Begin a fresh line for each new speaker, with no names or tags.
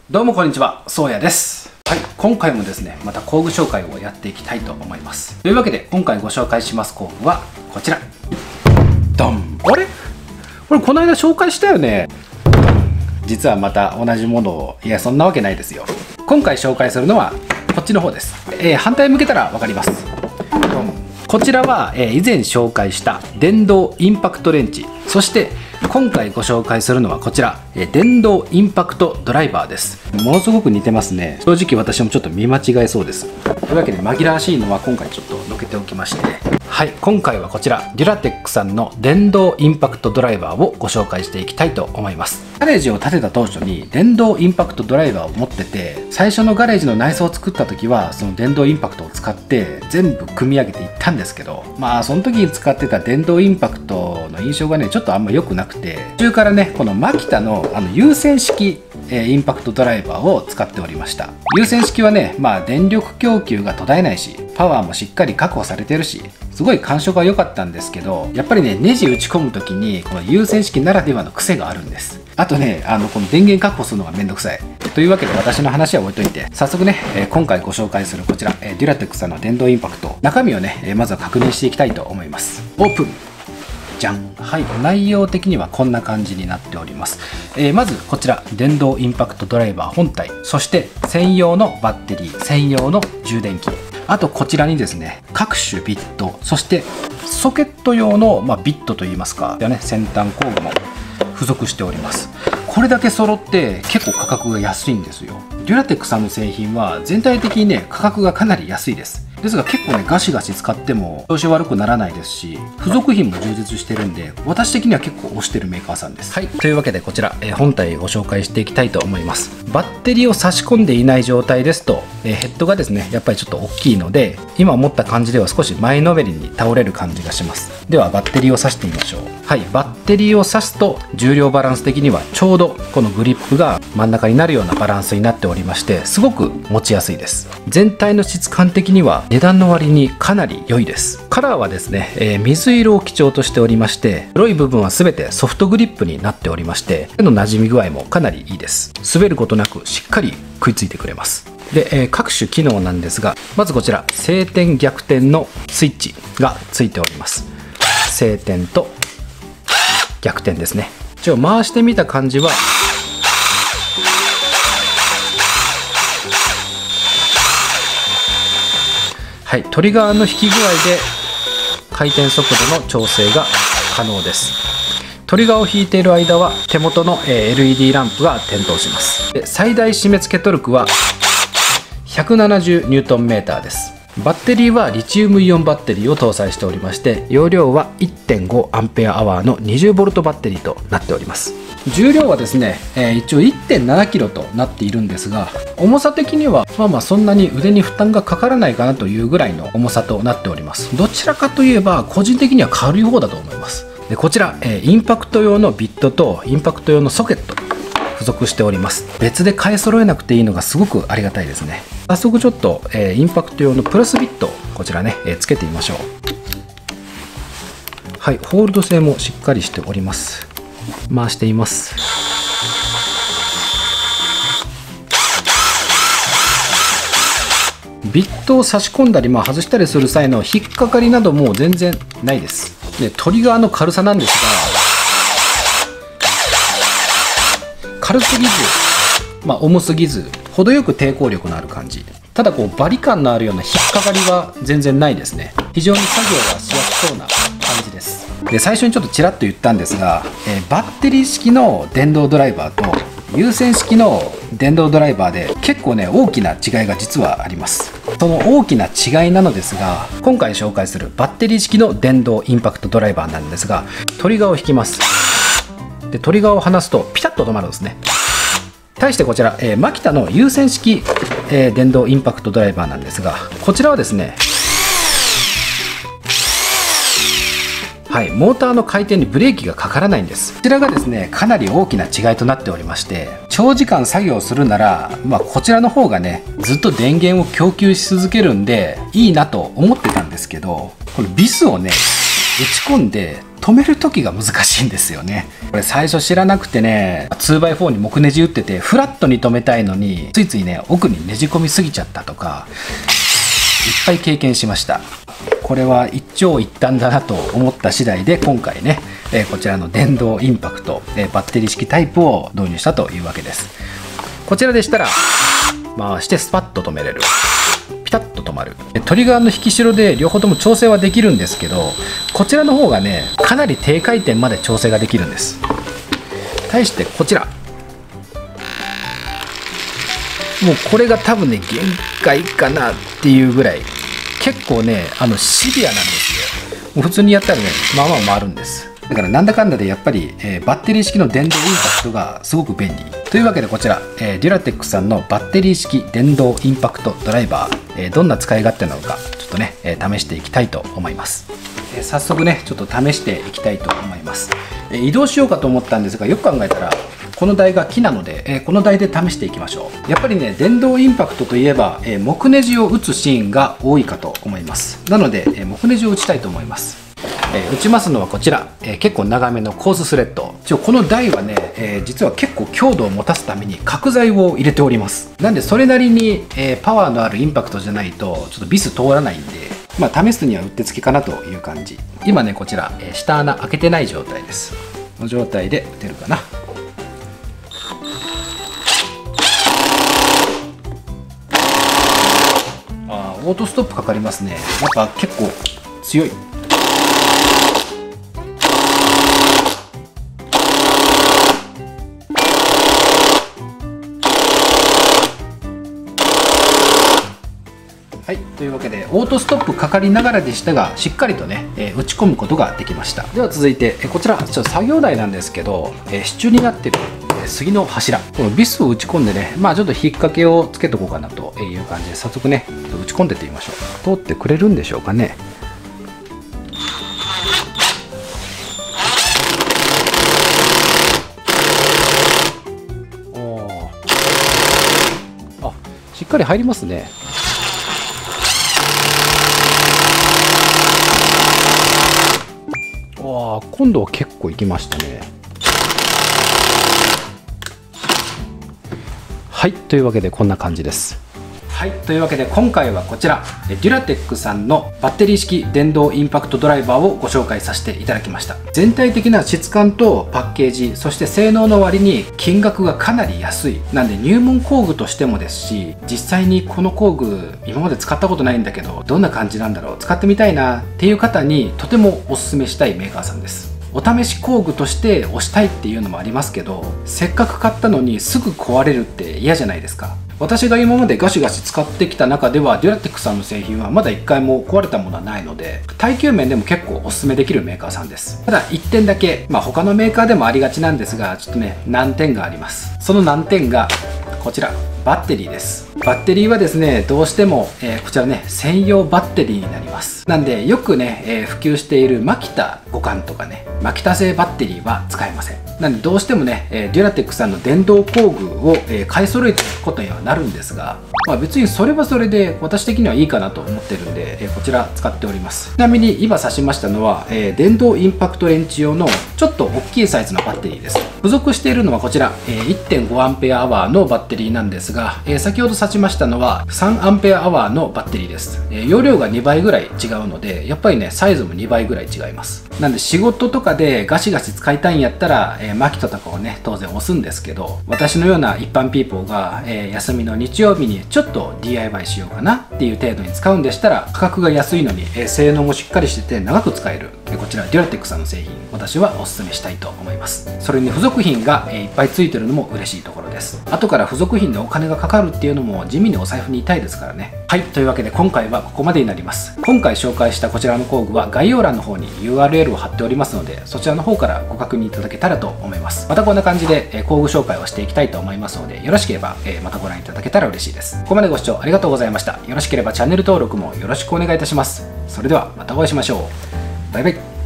どうもこんにちは、そうやです。はい、今回もですね、また工具紹介をやっていきたいと思います。というわけで、今回ご紹介します工具はこちら。ドン。あれ？これこの間紹介したよね。実はまた同じものを、いやそんなわけないですよ。今回紹介するのはこっちの方です。反対向けたらわかります。ドン。こちらは、以前紹介した電動インパクトレンチ、そして今回ご紹介するのはこちら、電動インパクトドライバーです。ものすごく似てますね。正直私もちょっと見間違えそうです。というわけで紛らわしいのは今回ちょっとのけておきまして、はい、今回はこちらデュラテックさんの電動インパクトドライバーをご紹介していきたいと思います。ガレージを建てた当初に電動インパクトドライバーを持ってて、最初のガレージの内装を作った時はその電動インパクトを使って全部組み上げていったんですけど、まあその時に使ってた電動インパクトの印象がねちょっとあんま良くなくて、途中からねこのマキタの有線式インパクトドライバーを使っておりました。有線式はね、まあ電力供給が途絶えないし、パワーもしっかり確保されてるし、すごい感触が良かったんですけど、やっぱりねネジ打ち込む時にこの有線式ならではの癖があるんです。あとねこの電源確保するのがめんどくさい。というわけで私の話は置いといて、早速ね、今回ご紹介するこちら、デュラテックさんの電動インパクト、中身をね、まずは確認していきたいと思います。オープン。じゃん。はい、内容的にはこんな感じになっております。まずこちら電動インパクトドライバー本体、そして専用のバッテリー、専用の充電器、あとこちらにですね各種ビット、そしてソケット用の、ビットといいますか、先端工具も付属しております。これだけ揃って結構価格が安いんですよ。デュラテックさんの製品は全体的にね価格がかなり安いです。ですが結構ねガシガシ使っても調子悪くならないですし、付属品も充実してるんで、私的には結構推してるメーカーさんです。はい、というわけでこちら、本体ご紹介していきたいと思います。バッテリーを差し込んでいない状態ですと、ヘッドがですねやっぱりちょっと大きいので、今持った感じでは少し前のめりに倒れる感じがします。ではバッテリーを差してみましょう。はい、バッテリーを差すと重量バランス的にはちょうどこのグリップが真ん中になるようなバランスになっておりまして、すごく持ちやすいです。全体の質感的には値段の割にかなり良いです。カラーはですね、水色を基調としておりまして、黒い部分は全てソフトグリップになっておりまして、手の馴染み具合もかなりいいです。滑ることなくしっかり食いついてくれます。で、各種機能なんですが、まずこちら晴天逆転のスイッチがついております。晴天と逆転ですね。一応回してみた感じははい、トリガーの引き具合で回転速度の調整が可能です。トリガーを引いている間は手元の LED ランプが点灯します。で、最大締め付けトルクは 170Nm です。バッテリーはリチウムイオンバッテリーを搭載しておりまして、容量は 1.5Ah の 20V バッテリーとなっております。重量はですね、一応 1.7kg となっているんですが、重さ的にはそんなに腕に負担がかからないかなというぐらいの重さとなっております。どちらかといえば個人的には軽い方だと思います。で、こちら、インパクト用のビットとインパクト用のソケット付属しております。別で買い揃えなくていいのがすごくありがたいですね。早速ちょっと、インパクト用のプラスビット、こちらね、つけてみましょう。はい、ホールド性もしっかりしております。回しています。ビットを差し込んだり、外したりする際の引っかかりなども全然ないです。で、トリガーの軽さなんですが、軽すぎず、重すぎず、程よく抵抗力のある感じ。ただバリ感のあるような引っかかりは全然ないですね。非常に作業がしやすそうな感じです。で、最初にちょっとちらっと言ったんですが、バッテリー式の電動ドライバーと有線式の電動ドライバーで結構ね大きな違いが実はあります。その大きな違いなのですが、今回紹介するバッテリー式の電動インパクトドライバーなんですが、トリガーを引きます。で、トリガーを離すとピタッと止まるんですね。対してこちら、マキタの有線式、電動インパクトドライバーなんですが、こちらはですね、はい、モーターの回転にブレーキがかからないんです。こちらがですねかなり大きな違いとなっておりまして、長時間作業するなら、こちらの方がねずっと電源を供給し続けるんでいいなと思ってたんですけど、このビスをねち込んで止める時が難しいんですよね。これ最初知らなくてね、 2x4 に木ネジ打っててフラットに止めたいのについついね奥にねじ込みすぎちゃったとかいっぱい経験しました。これは一長一短だなと思った次第で今回ね、こちらの電動インパクト、バッテリー式タイプを導入したというわけです。こちらでしたら回してスパッと止めれる、ピタッと止まる、トリガーの引き代で両方とも調整はできるんですけど、こちらの方がねかなり低回転まで調整ができるんです。対してこちらもうこれが多分ね限界かなっていうぐらい結構ねシビアなんですよ。もう普通にやったらねまあまあ回るんです。だからなんだかんだでやっぱり、バッテリー式の電動インパクトがすごく便利というわけで、こちら、デュラテックさんのバッテリー式電動インパクトドライバー、どんな使い勝手なのかちょっとね、試していきたいと思います。早速ねちょっと試していきたいと思います。移動しようかと思ったんですが、よく考えたらこの台が木なので、この台で試していきましょう。やっぱりね電動インパクトといえば、木ネジを打つシーンが多いかと思います。なので、木ネジを打ちたいと思います。打ちますのはこちら、結構長めのコーススレッド。この台はね、実は結構強度を持たすために角材を入れております。なんでそれなりに、パワーのあるインパクトじゃないとちょっとビス通らないんで、まあ試すにはうってつけかなという感じ。今ねこちら、下穴開けてない状態です。この状態で打てるかな。オートストップかかりますね。やっぱ結構強い。はい、というわけでオートストップかかりながらでしたがしっかりとね、打ち込むことができました。では続いてこちらちょっと作業台なんですけど、支柱になってる杉の柱、このビスを打ち込んでね、まあちょっと引っ掛けをつけとこうかなという感じで早速ね打ち込んでってみましょう。通ってくれるんでしょうかね。あ、しっかり入りますね。わあ、今度は結構いきましたね。はい、というわけでこんな感じです。はい、というわけで今回はこちらデュラテックさんのバッテリー式電動インパクトドライバーをご紹介させていただきました。全体的な質感とパッケージ、そして性能の割に金額がかなり安い。なんで入門工具としてもですし、実際にこの工具今まで使ったことないんだけどどんな感じなんだろう、使ってみたいなっていう方にとてもおすすめしたいメーカーさんです。お試し工具として押したいっていうのもありますけど、せっかく買ったのにすぐ壊れるって嫌じゃないですか。私が今までガシガシ使ってきた中ではデュラテックさんの製品はまだ1回も壊れたものはないので、耐久面でも結構おすすめできるメーカーさんです。ただ1点だけ、他のメーカーでもありがちなんですがちょっとね難点があります。その難点がこちら、バッテリーです。バッテリーはですねどうしても、こちらね専用バッテリーになります。なんでよくね、普及しているマキタ互換とかねマキタ製バッテリーは使えません。なんでどうしてもね、デュラテックさんの電動工具を、買い揃えていくことにはなるんですが、別にそれはそれで私的にはいいかなと思ってるんで、こちら使っております。ちなみに今挿しましたのは、電動インパクトレンチ用のちょっと大きいサイズのバッテリーです。付属しているのはこちら、1.5A のバッテリーなんですが、先ほど挿しましたのは 3A のバッテリーです。容量が2倍ぐらい違うのでやっぱりねサイズも2倍ぐらい違います。なんで仕事とかでガシガシ使いたいんやったら、マキタとかをね当然押すんですけど、私のような一般ピーポーが、休みの日曜日にちょっと DIY しようかなっていう程度に使うんでしたら、価格が安いのに、性能もしっかりしてて長く使える、こちらデュラテックさんの製品私はおすすめしたいと思います。それに付属品が、いっぱいついてるのも嬉しいところです。後から付属品でお金がかかるっていうのも地味にお財布に痛いですからね。はい、というわけで今回はここまでになります。今回紹介したこちらの工具は概要欄の方に URL を貼っておりますので、そちらの方からご確認いただけたらと思います。またこんな感じで、工具紹介をしていきたいと思いますので、よろしければ、またご覧いただけたら嬉しいです。ここまでご視聴ありがとうございました。よろしければチャンネル登録もよろしくお願いいたします。それではまたお会いしましょう。バイバイ。